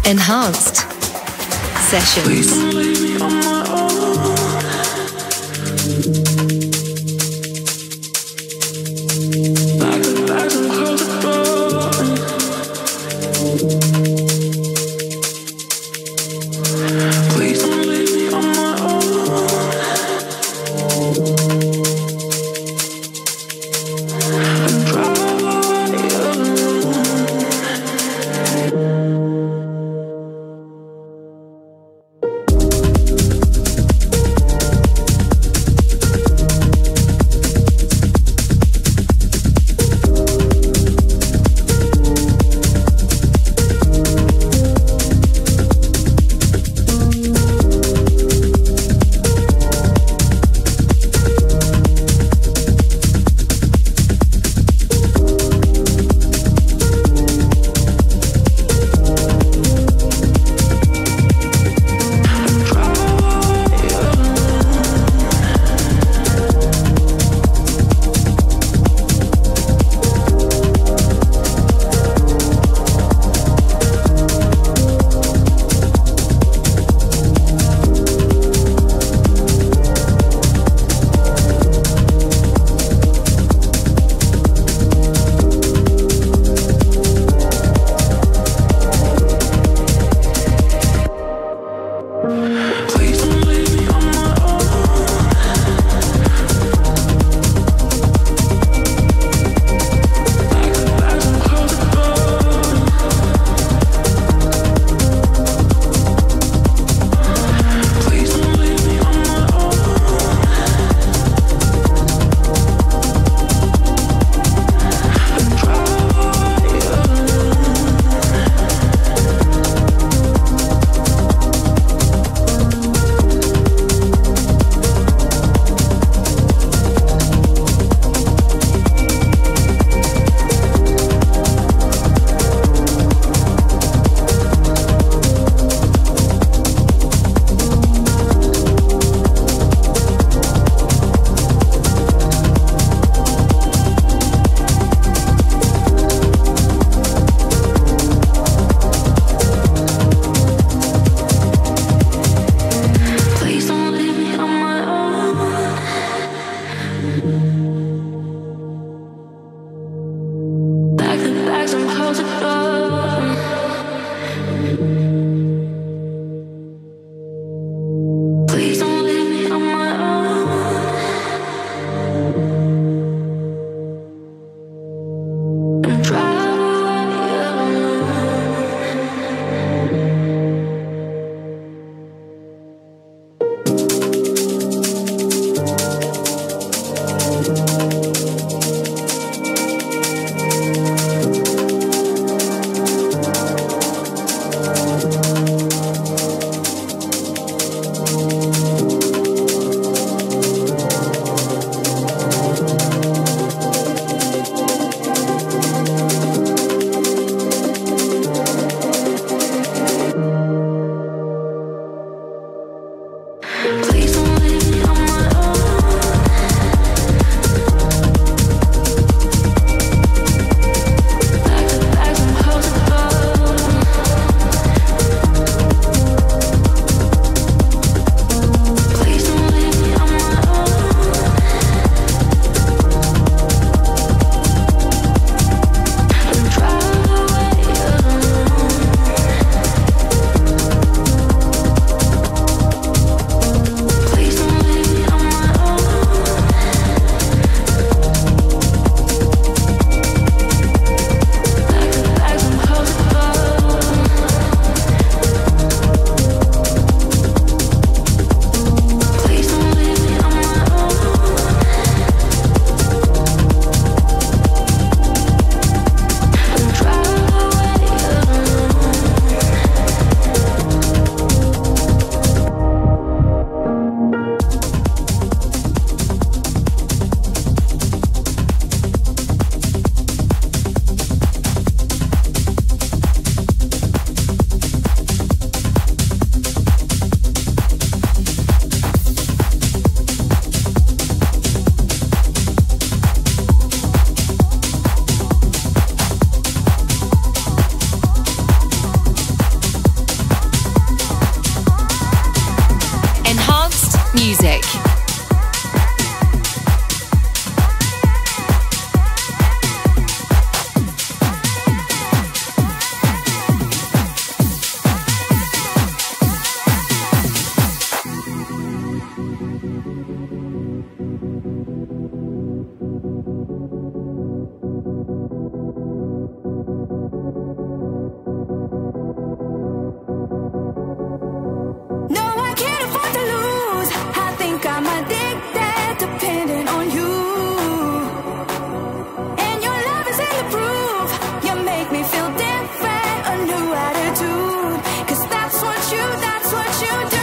Enhanced Sessions. think I'm addicted, dependent on you. And your love is in the proof. You make me feel different, a new attitude. Cause that's what you, that's what you do.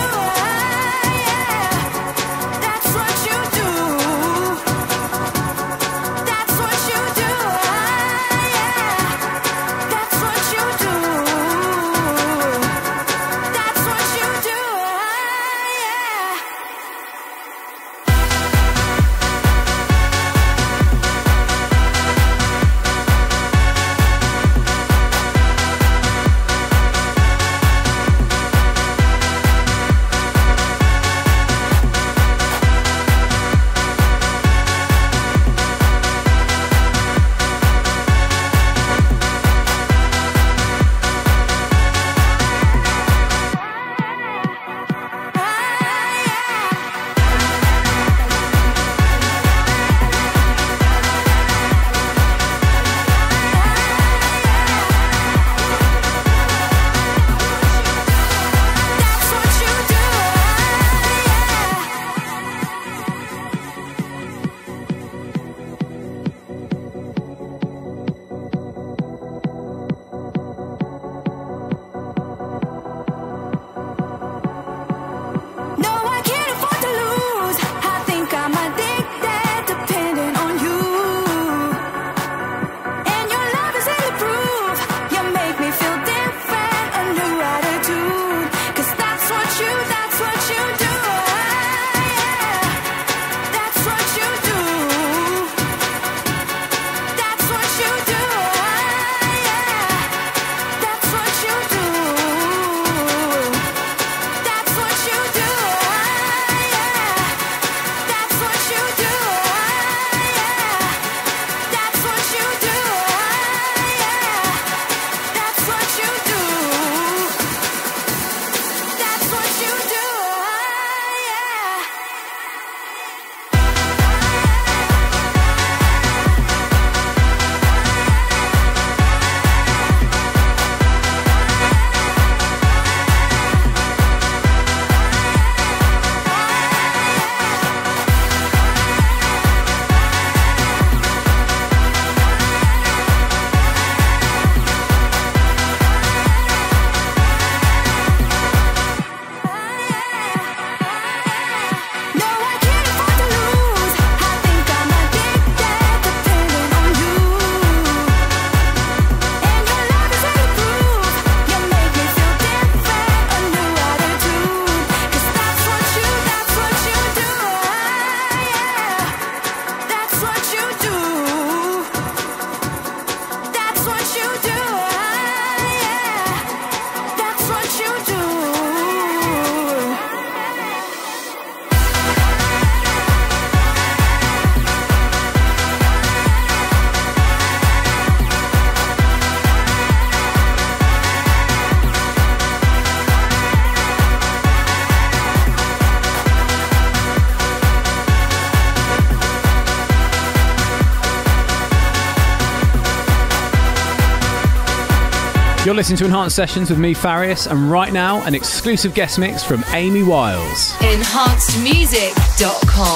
You're listening to Enhanced Sessions with me, Farius, and right now, an exclusive guest mix from Amy Wiles. enhanced music dot com.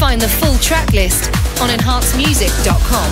Find the full track list on enhanced music dot com.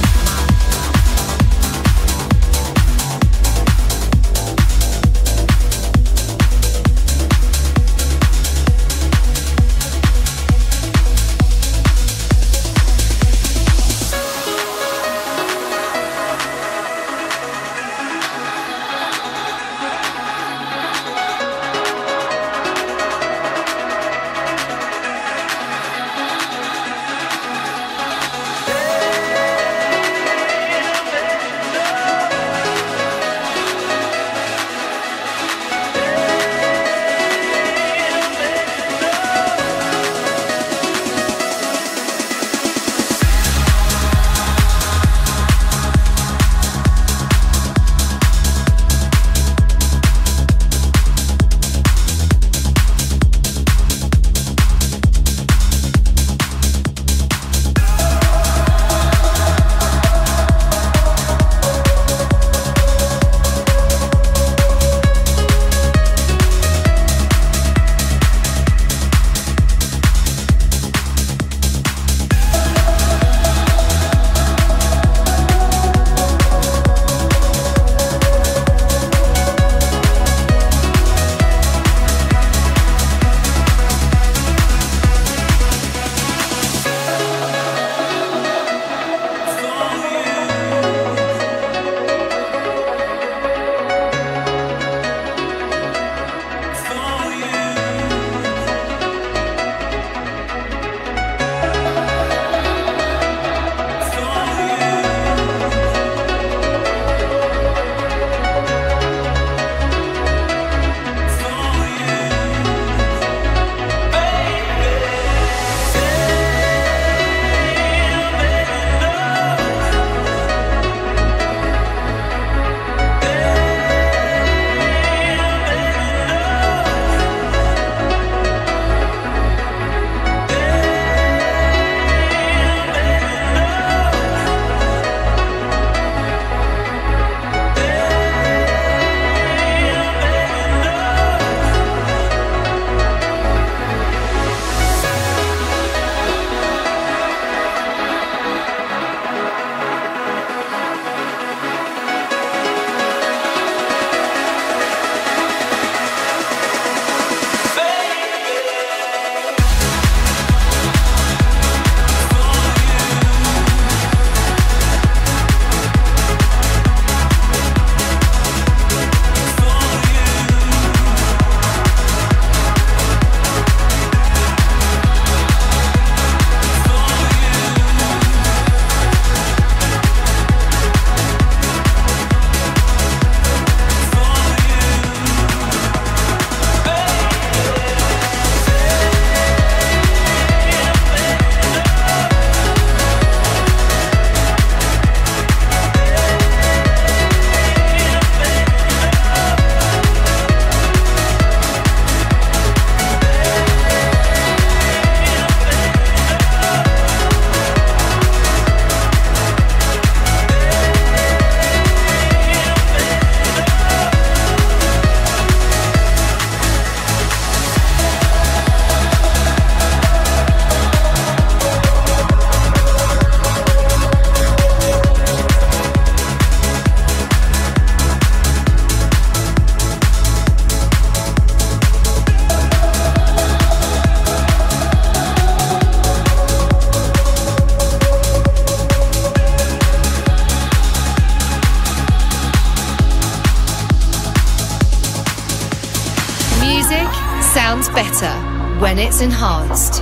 sounds better when it's enhanced.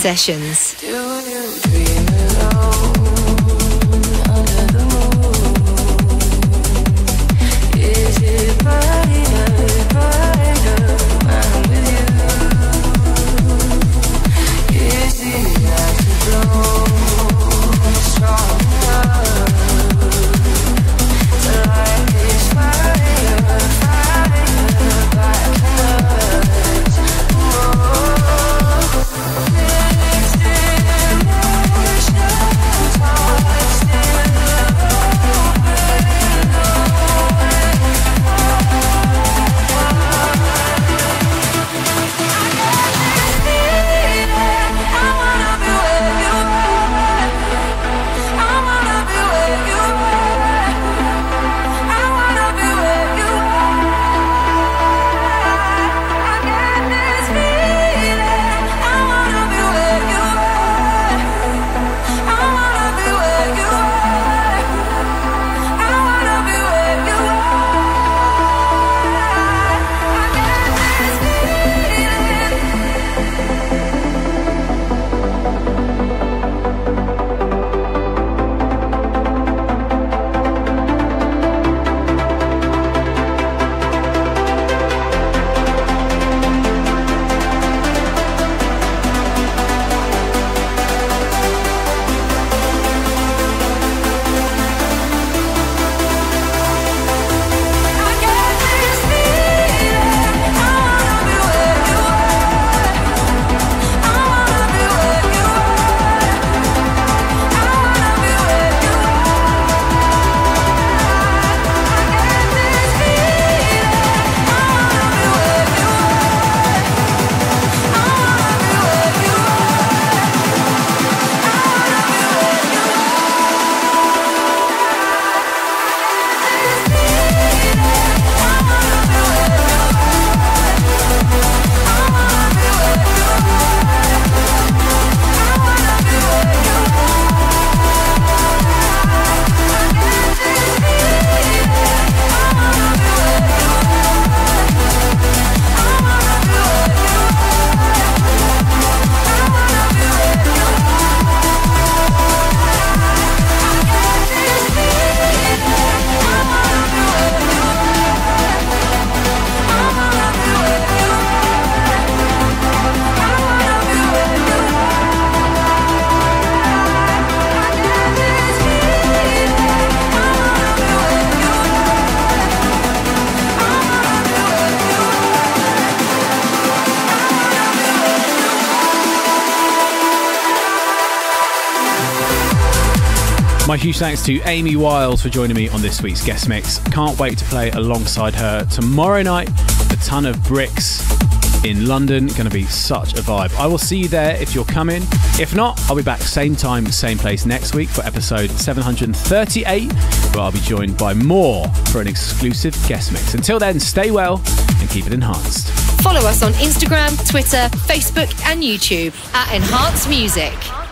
Sessions. Do you dream alone under the moon? Is it brighter, brighter when I'm with you? Is the afterglow strong enough to light this fire, fire back in us? Oh, mixed emotions, lost in My huge thanks to Amy Wiles for joining me on this week's guest mix. Can't wait to play alongside her tomorrow night at Ton Of Brix in London. Going to be such a vibe. I will see you there if you're coming. If not, I'll be back same time, same place next week for episode seven hundred thirty-eight, where I'll be joined by More for an exclusive guest mix. Until then, stay well and keep it enhanced. Follow us on Instagram, Twitter, Facebook and YouTube at Enhanced Music.